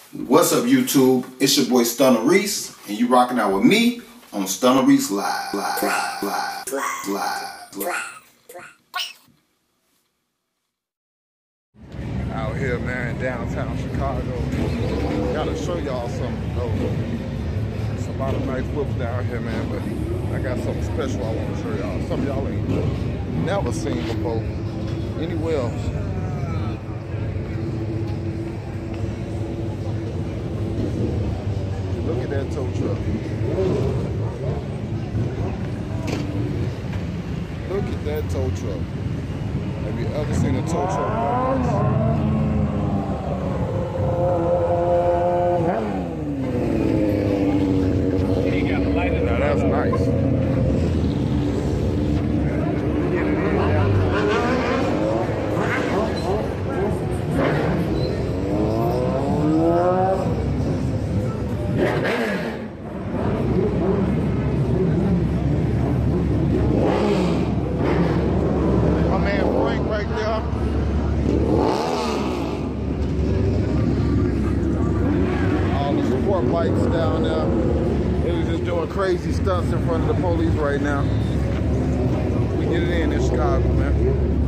What's up, YouTube? It's your boy Stunna Reese, and you rocking out with me on Stunna Reese Live. Out here, man, in downtown Chicago. Gotta show y'all something though. There's a lot of nice whips down here, man, but I got something special I want to show y'all. Some of y'all ain't never seen before anywhere else. Look at that tow truck. Look at that tow truck. Have you ever seen a tow truck like this? Now that's nice. Lights down there. They was just doing crazy stunts in front of the police right now. We get it in Chicago, man.